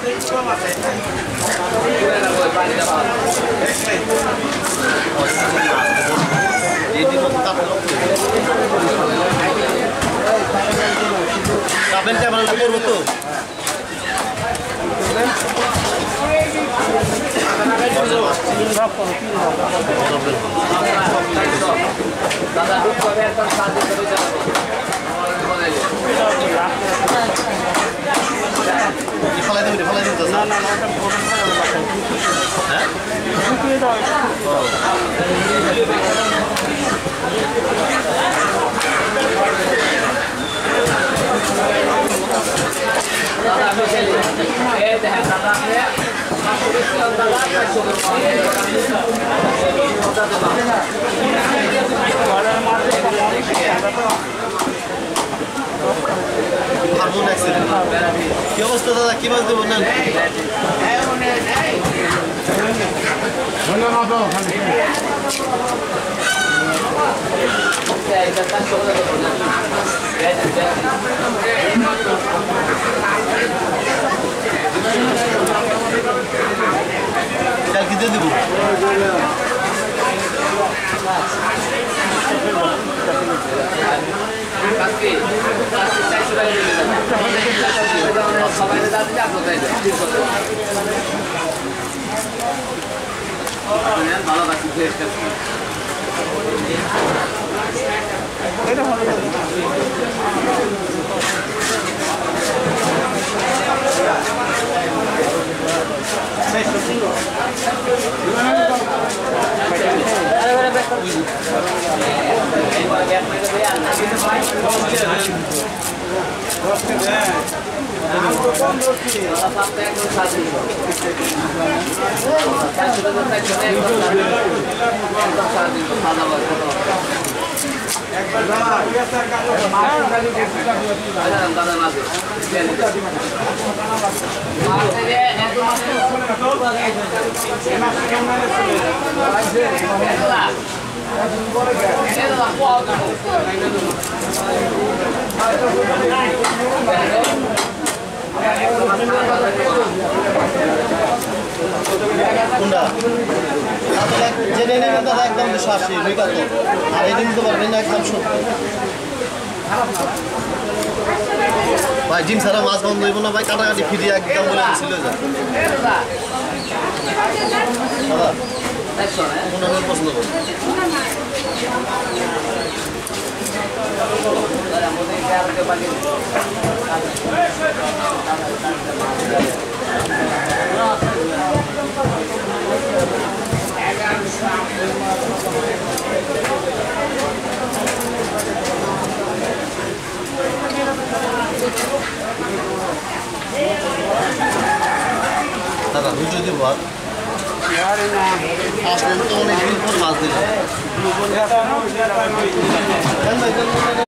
কাপেন camera করবো তো ফলাই দেবেন না না হ্যাঁ কি অবস্থা দাদা কি মাছ দেবো না কালকে দিয়ে দেবো জেনে নেবেন দাদা একদম 280 বিগত আর এই দিন তো পারবেন না একদম 70 ভাই জিম ছাড়া মাছ বন্ধ হইব না ভাই কাটাকাটি ফিরিয়ে একদম বলে ছিল দাদা 15 পছন্দ করুন দাদা রুজু দিব আসলে তো অনেক দিন পর মাছ দিলাম